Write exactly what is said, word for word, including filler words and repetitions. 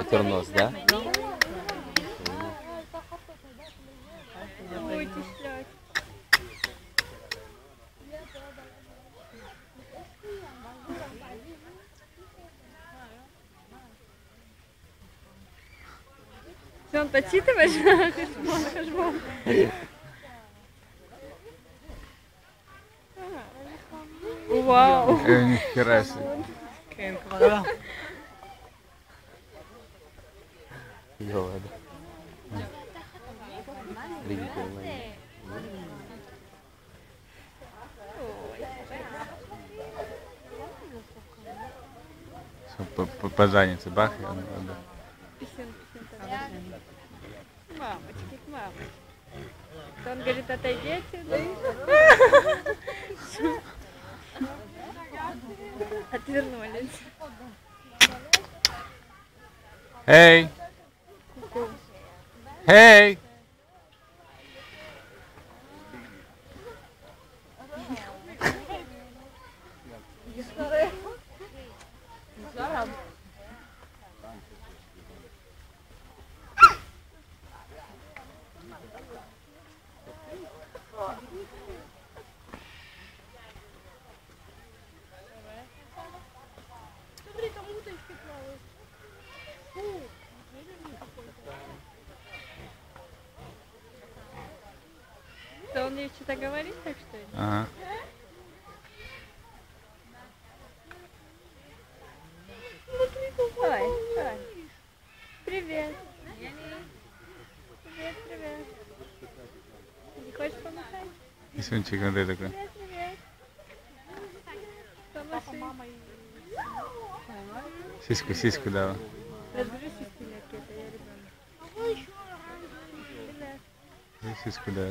вытер нос, да? Будете шлять. Все, он подсчитываешь? Хашбон, хашбон. Вау. Э, нихера себе. Йода. Ridicolo. По, по, по заднице бах, и он, да. Писюн, писюн там. Мамочки, мамочки. То он говорит, отойди отсюда. Отвернулись. Эй! Эй! То он ей что-то говорит, так что ли? Ага. Ой, ой. Привет. Привет, привет. Не хочешь помахать? Исунчик, вот это такой. Привет, привет. Помаши. Сиську, сиську дала. Разбери сиськи мягкие, это я ребенок. Привет. Сиську дала.